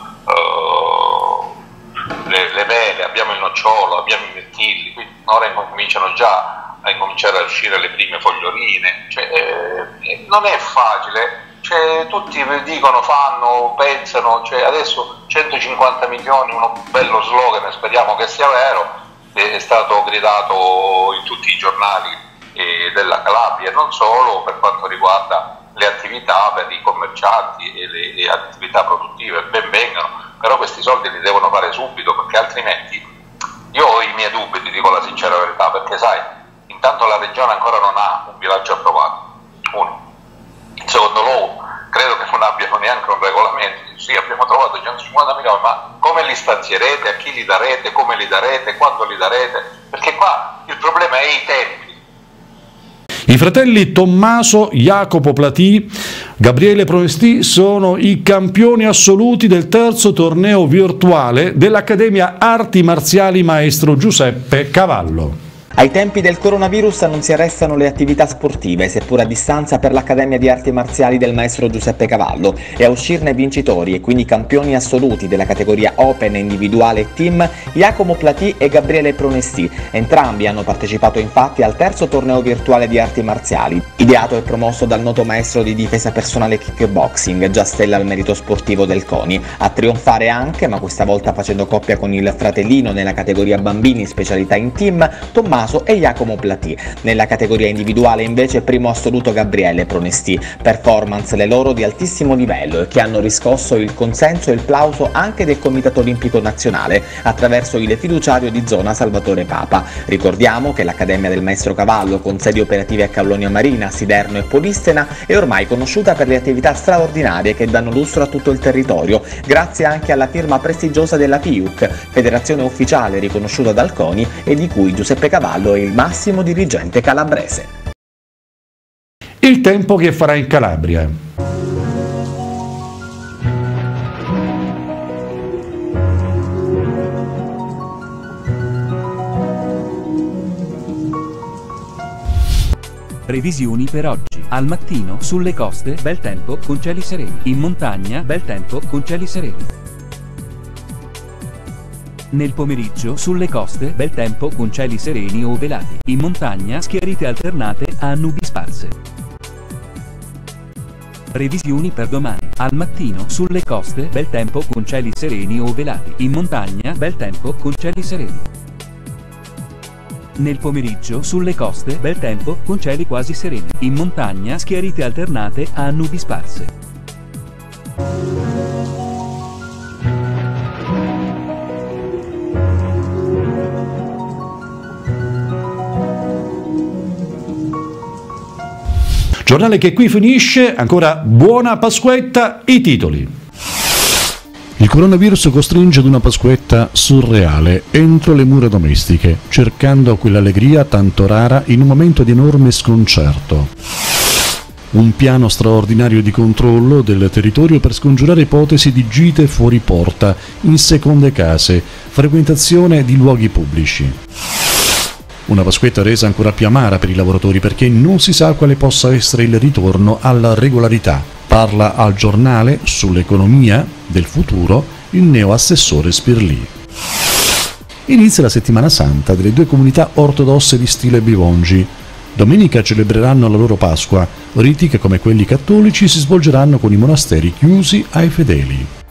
uh, le, le mele, abbiamo il nocciolo, abbiamo i mirtilli, quindi ora cominciano già a incominciare a uscire le prime foglioline, cioè, eh, non è facile. Cioè, tutti dicono, fanno, pensano, cioè, adesso centocinquanta milioni, uno bello slogan, speriamo che sia vero, è stato gridato in tutti i giornali eh, della Calabria, e non solo, per quanto riguarda le attività per i commercianti e le, le attività produttive, ben vengano, però questi soldi li devono fare subito, perché altrimenti io ho i miei dubbi, ti dico la sincera verità, perché sai, intanto la regione ancora non ha un bilancio approvato, uno. Secondo loro credo che non abbiano neanche un regolamento. Sì, abbiamo trovato centocinquanta milioni, ma come li stazierete, a chi li darete, come li darete, quando li darete? Perché qua il problema è i tempi. I fratelli Tommaso, Jacopo Platì, Gabriele Pronesti sono i campioni assoluti del terzo torneo virtuale dell'Accademia Arti Marziali Maestro Giuseppe Cavallo. Ai tempi del coronavirus non si arrestano le attività sportive, seppur a distanza, per l'Accademia di Arti Marziali del maestro Giuseppe Cavallo, e a uscirne vincitori e quindi campioni assoluti della categoria Open individuale e team Jacopo Platì e Gabriele Pronesti. Entrambi hanno partecipato infatti al terzo torneo virtuale di arti marziali, ideato e promosso dal noto maestro di difesa personale kickboxing, già stella al merito sportivo del CONI. A trionfare anche, ma questa volta facendo coppia con il fratellino nella categoria bambini specialità in team, Tommaso Tommaso e Jacomo Platì. Nella categoria individuale invece primo assoluto Gabriele Pronesti, performance le loro di altissimo livello e che hanno riscosso il consenso e il plauso anche del Comitato Olimpico Nazionale attraverso il fiduciario di zona Salvatore Papa. Ricordiamo che l'Accademia del Maestro Cavallo, con sedi operative a Callonia Marina, Siderno e Polistena, è ormai conosciuta per le attività straordinarie che danno lustro a tutto il territorio, grazie anche alla firma prestigiosa della P I U C, federazione ufficiale riconosciuta dal CONI e di cui Giuseppe Cavallo è il massimo dirigente calabrese. Il tempo che farà in Calabria. Previsioni per oggi. Al mattino, sulle coste, bel tempo con cieli sereni. In montagna, bel tempo con cieli sereni. Nel pomeriggio, sulle coste, bel tempo con cieli sereni o velati. In montagna, schiarite alternate a nubi sparse. Previsioni per domani. Al mattino, sulle coste, bel tempo con cieli sereni o velati. In montagna, bel tempo con cieli sereni. Nel pomeriggio, sulle coste, bel tempo con cieli quasi sereni. In montagna, schiarite alternate a nubi sparse. Giornale che qui finisce, ancora buona Pasquetta, i titoli. Il coronavirus costringe ad una Pasquetta surreale entro le mura domestiche, cercando quell'allegria tanto rara in un momento di enorme sconcerto. Un piano straordinario di controllo del territorio per scongiurare ipotesi di gite fuori porta, in seconde case, frequentazione di luoghi pubblici. Una Pasquetta resa ancora più amara per i lavoratori perché non si sa quale possa essere il ritorno alla regolarità. Parla al giornale sull'economia del futuro il neo-assessore Spirlì. Inizia la settimana santa delle due comunità ortodosse di stile Bivongi. Domenica celebreranno la loro Pasqua, riti che come quelli cattolici si svolgeranno con i monasteri chiusi ai fedeli.